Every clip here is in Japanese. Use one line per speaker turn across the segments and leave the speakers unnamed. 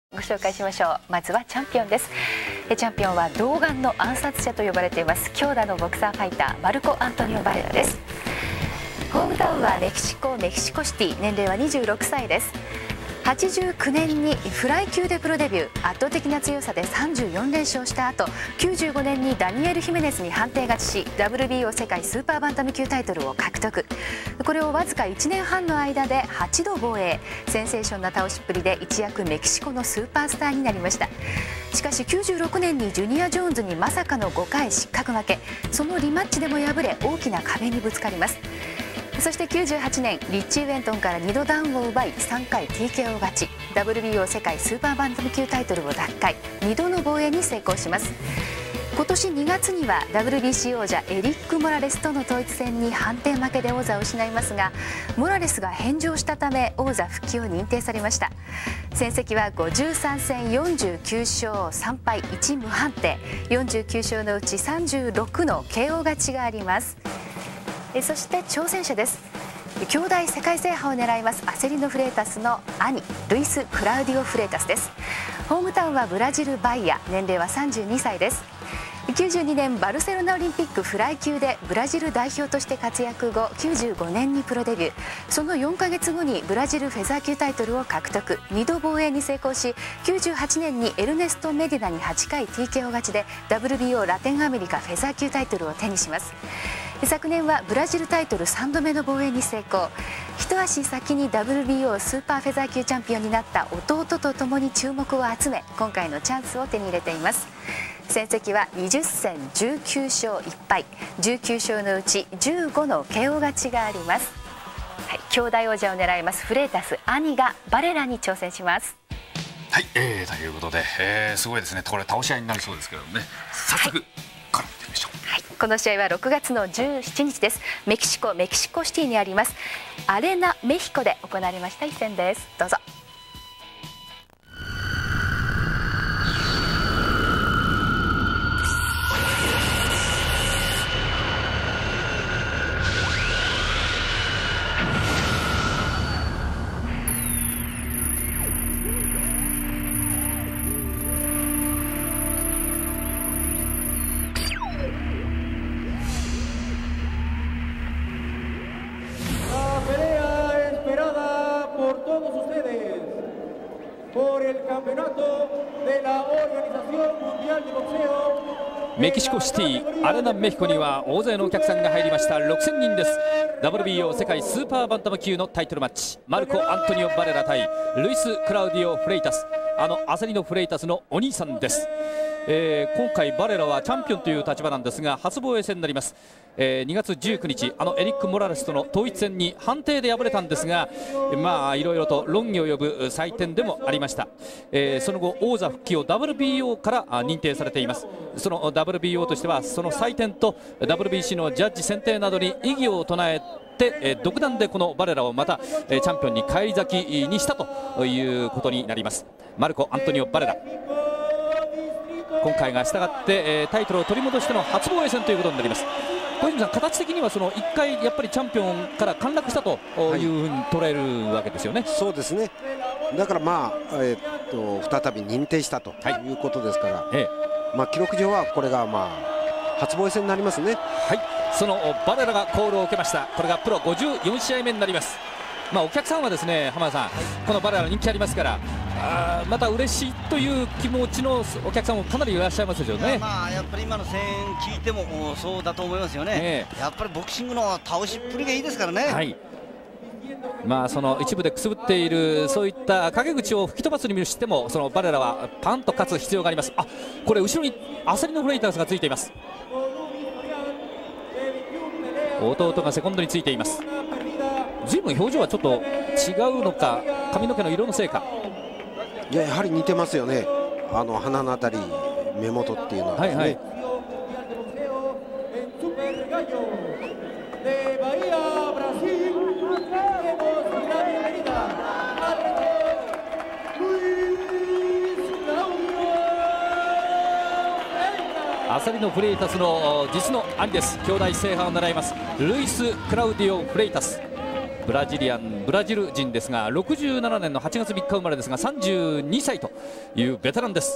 ご紹介しましょう。まずはチャンピオンです。チャンピオンは童顔の暗殺者と呼ばれています強打のボクサーファイターマルコ・アントニオ・バレラです。ホームタウンはメキシコシティ、年齢は26歳です。89年にフライ級でプロデビュー、圧倒的な強さで34連勝した後、95年にダニエル・ヒメネスに判定勝ちし WBO 世界スーパーバンタム級タイトルを獲得。これをわずか1年半の間で8度防衛、センセーションな倒しっぷりで一躍メキシコのスーパースターになりました。しかし96年にジュニア・ジョーンズにまさかの5回失格負け、そのリマッチでも敗れ大きな壁にぶつかります。そして98年リッチー・ウェントンから2度ダウンを奪い3回 TKO 勝ち、 WBO 世界スーパーバンタム級タイトルを奪回、2度の防衛に成功します。今年2月には WBC 王者エリック・モラレスとの統一戦に判定負けで王座を失いますが、モラレスが返上したため王座復帰を認定されました。戦績は53戦49勝3敗1無判定、49勝のうち36の KO 勝ちがあります。そして挑戦者です。兄弟世界制覇を狙いますアセリノ・フレータスの兄ルイス・クラウディオ・フレータスです。ホームタウンはブラジル・バイア、年齢は32歳です。92年バルセロナオリンピックフライ級でブラジル代表として活躍後、95年にプロデビュー、その4ヶ月後にブラジルフェザー級タイトルを獲得、2度防衛に成功し、98年にエルネスト・メディナに8回 TKO 勝ちで WBO ラテンアメリカフェザー級タイトルを手にします。昨年はブラジルタイトル3度目の防衛に成功、一足先に WBO スーパーフェザー級チャンピオンになった弟とともに注目を集め、今回のチャンスを手に入れています。戦績は20戦19勝1敗、19勝のうち15の KO 勝ちがあります。はい、兄弟王者を狙いますフレータス兄がバレラに挑戦します。
はい、ということで、すごいですね。これ倒し合いになりそうですけどね。早速、から見てみましょう。
はい、この試合は6月の17日です。メキシコシティにありますアレナ・メヒコで行われました一戦です。どうぞ。
メキシコシティアレナ・メヒコには大勢のお客さんが入りました。6000人です。 WBO 世界スーパーバンタム級のタイトルマッチ、マルコ・アントニオ・バレラ対ルイス・クラウディオ・フレイタス、アセリノ・フレイタスのお兄さんです。今回バレラはチャンピオンという立場なんですが、初防衛戦になります。2月19日エリック・モラレスとの統一戦に判定で敗れたんですが、いろいろと論議を呼ぶ祭典でもありました。その後王座復帰を WBO から認定されています。その WBO としてはその祭典と WBC のジャッジ選定などに異議を唱えて、独断でこのバレラをまたチャンピオンに返り咲きにしたということになります。マルコ・アントニオ・バレラ、今回が従って、タイトルを取り戻しての初防衛戦ということになります。小泉さん、形的にはその1回やっぱりチャンピオンから陥落したというふうに捉えるわけですよね。
そうですね。だから再び認定したということですから、記録上はこれが初防衛戦になりますね。
はい、そのバレラがコールを受けました。これがプロ54試合目になります。お客さんはですね、浜田さん、このバレラの人気ありますから、また嬉しいという気持ちのお客さんもかなりいらっしゃいますよね。
やっぱり今の声援聞いてもそうだと思いますよね。やっぱりボクシングの倒しっぷりがいいですからね。はい、
その一部でくすぶっているそういった陰口を吹き飛ばすにしても、そのバレラはパンと勝つ必要があります。これ後ろにアサリノ・フレイタスがついています。弟がセコンドについています。ずいぶん表情はちょっと違うのか、髪の毛の色のせいか。
やはり似てますよね。鼻のあたり、目元っていうのはですね。
アサリノ・フレイタスの実の兄です。兄弟制覇を狙いますルイス・クラウディオ・フレイタス。 ブラジル人ですが67年の8月3日生まれですが32歳というベテランです。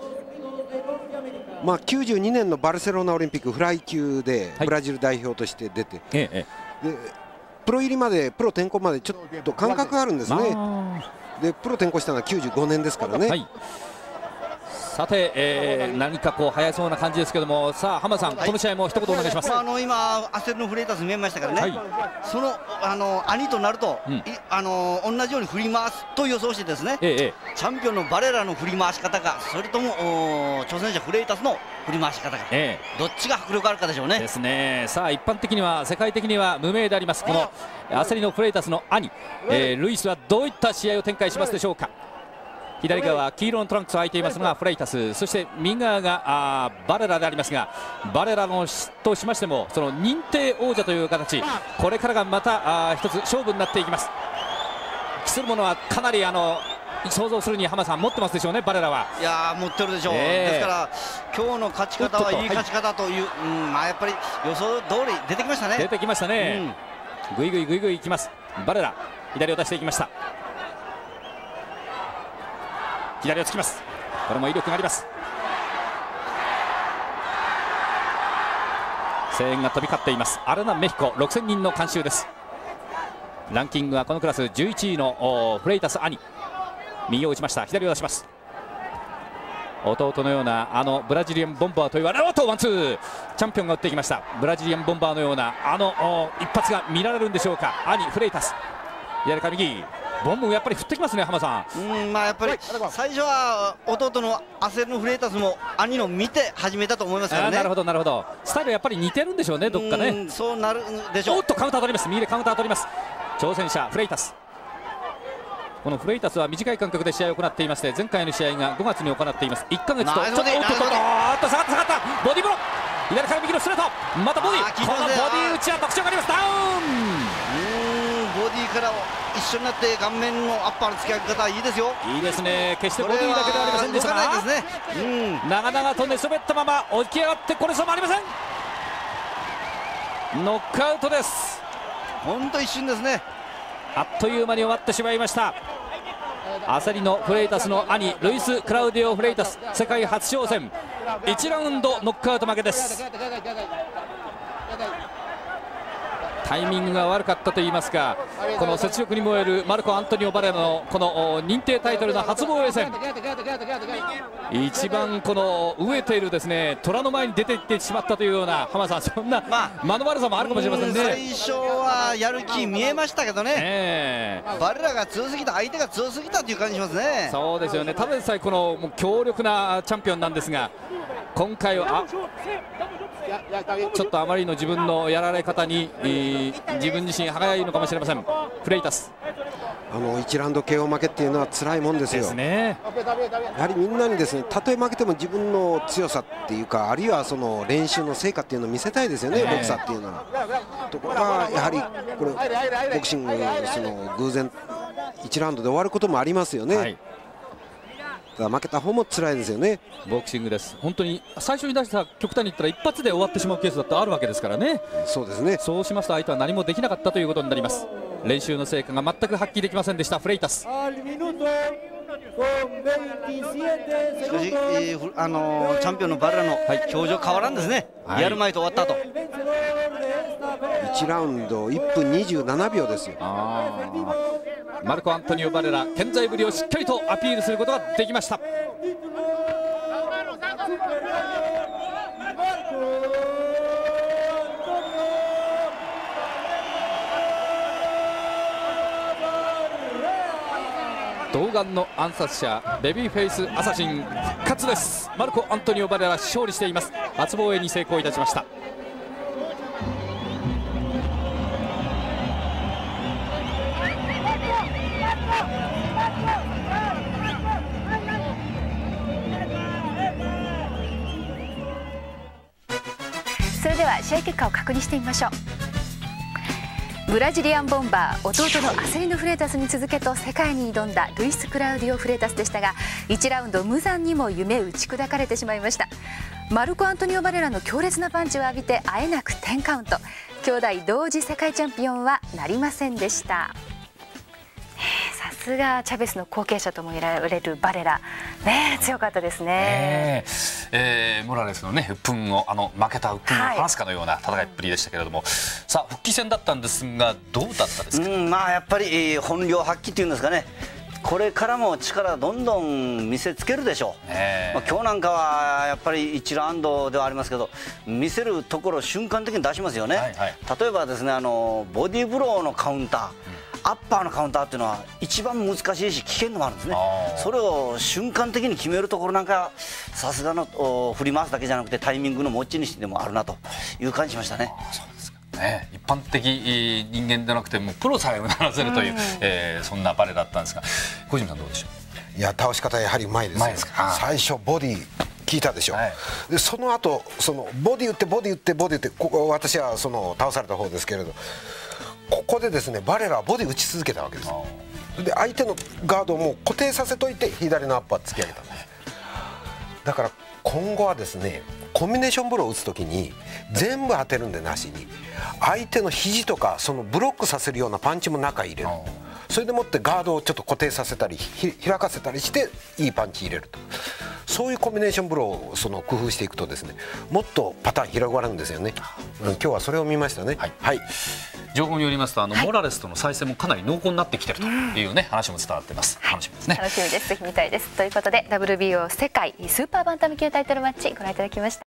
92年のバルセロナオリンピックフライ級でブラジル代表として出て、でプロ入りまでプロ転向までちょっと間隔があるんですね。でプロ転向したのは95年ですからね。はい、
さて、何かこう早そうな感じですけども、さあ浜田さん、この試合も一言お願いします。
今アセルのフレイタス見えましたからね、その兄となると、同じように振り回すと予想してですね、チャンピオンのバレラの振り回し方か、それとも挑戦者フレイタスの振り回し方か、どっちが迫力あるかでしょうね。
ですね。さあ一般的には世界的には無名でありますこのアセリのフレイタスの兄、ルイスはどういった試合を展開しますでしょうか。左側黄色のトランクスを履いていますのがフレイタス、そして右側がバレラでありますが、バレラのとしましてもその認定王者という形、これからがまた一つ勝負になっていきます。期するものはかなり想像するに浜田さん持ってますでしょうね、バレラは。
いや持ってるでしょう、ですから今日の勝ち方はいい勝ち方という、やっぱり予想通り出てきましたね。
出てきましたね。ぐいぐいぐいぐいいきます。バレラ左を出していきました。左をつきます。これも威力があります。声援が飛び交っています。アレナメヒコ6000人の観衆です。ランキングはこのクラス11位のフレイタス兄、右を打ちました。左を出します。弟のようなブラジリアンボンバーと言われる、ワンツーチャンピオンが打っていきました。ブラジリアンボンバーのような一発が見られるんでしょうか。兄フレイタス左から右、ボンボンやっぱり振ってきますね浜さん。
やっぱり最初は弟のアセルのフレイタスも兄の見て始めたと思いますからね。
なるほどなるほど、スタイルやっぱり似てるんでしょうね、どっかね。
そうなるでしょう。
おっとカウンター取ります。右でカウンター取ります。挑戦者フレイタス、このフレイタスは短い間隔で試合を行っていまして、前回の試合が5月に行っています。1ヶ月とちょっと下がったボディブロー、左から右のストレート、またボディ、このボディ打ちは特徴があります。ダウン、
ボディから一緒になって顔面のアッパーの突き上げ方いいですよ。
いいですね。決してボディだけではありませんでしたが、長々と寝そべったまま起き上がって、これさもありません。ノックアウトです。
本当一瞬ですね。
あっという間に終わってしまいました。アセリのフレイタスの兄ルイス・クラウディオ・フレイタス、世界初挑戦1ラウンドノックアウト負けです。タイミングが悪かったといいますか、この雪辱に燃えるマルコ・アントニオ・バレラのこの認定タイトルの初防衛戦、一番この飢えているですね虎の前に出ていってしまったというような、浜田さん、そんな間の悪さもあるかもしれませんね。
最初はやる気見えましたけどね、バレラが強すぎた、相手が強すぎたという感じしますね。
そうですよね。ただでさえこの強力なチャンピオンなんですが、今回はちょっとあまりの自分のやられ方に自分自身歯がゆいのかもしれません。フレイタス
1ラウンド KO 負けっていうのは辛いもんですよ。やはりみんなにですね、たとえ負けても自分の強さっていうか、あるいはその練習の成果っていうのを見せたいですよね、ボクサーっていうのは。ところがやはりこれボクシングその偶然1ラウンドで終わることもありますよね。負けた方も辛いですよね。
ボクシングです。本当に最初に出した極端に言ったら一発で終わってしまうケースだってあるわけですからね。
そうですね。
そうしますと相手は何もできなかったということになります。練習の成果が全く発揮できませんでしたフレイタス。しかし、
チャンピオンのバレラの表情変わらんですね、やる前と終わった後。
1ラウンド1分27秒ですよ。
マルコ・アントニオ・バレラ、健在ぶりをしっかりとアピールすることができました。童顔の暗殺者、ベビーフェイスアサシン復活です。マルコ・アントニオ・バレラ勝利しています。初防衛に成功いたしました。
それでは試合結果を確認してみましょう。ブラジリアンボンバー、弟のアセリノ・フレイタスに続けと世界に挑んだルイス・クラウディオ・フレイタスでしたが、1ラウンド無残にも夢打ち砕かれてしまいました。マルコ・アントニオ・バレラの強烈なパンチを浴びてあえなく10カウント。 兄弟同時世界チャンピオンはなりませんでした。さすがチャベスの後継者ともいわれるバレラ、強かったですね。
モラレスのね、鬱憤を負けた鬱憤を晴らすかのような戦いっぷりでしたけれども、さあ復帰戦だったんですがどうだったですか。
まあやっぱり本領発揮っていうんですかね。これからも力どんどん見せつけるでしょう。今日なんかはやっぱり一ラウンドではありますけど、見せるところ瞬間的に出しますよね。例えばですね、ボディーブローのカウンター、アッパーのカウンターっていうのは一番難しいし危険でもあるんですね。それを瞬間的に決めるところなんかさすがの振り回すだけじゃなくてタイミングの持ち主でもあるなという感じしましたね。
一般的人間でなくてもプロさえうならせるという、そんなバレーだったんですが、小泉さんどうでしょ
う。いや、倒し方やはりうまいですよ。最初ボディ効いたでしょ、でその後ボディ打ってボディ打ってボディ打って、ここ私は倒された方ですけれど、ここでですねバレラはボディ打ち続けたわけです。で相手のガードをもう固定させといて左のアッパー突き上げたんです。だから今後はですねコンビネーションブローを打つ時に全部当てるんでなしに、相手の肘とかブロックさせるようなパンチも中に入れる、それでもってガードをちょっと固定させたり開かせたりしていいパンチ入れると、そういうコンビネーションブローを工夫していくとですねもっとパターン広がるんですよね。今日はそれを見ましたね。
情報によりますとモラレスとの再戦もかなり濃厚になってきているというね、話も伝わってます。楽しみですね。
楽しみです。ぜひ見たいです。ということで WBO 世界スーパーバンタム級タイトルマッチご覧いただきました。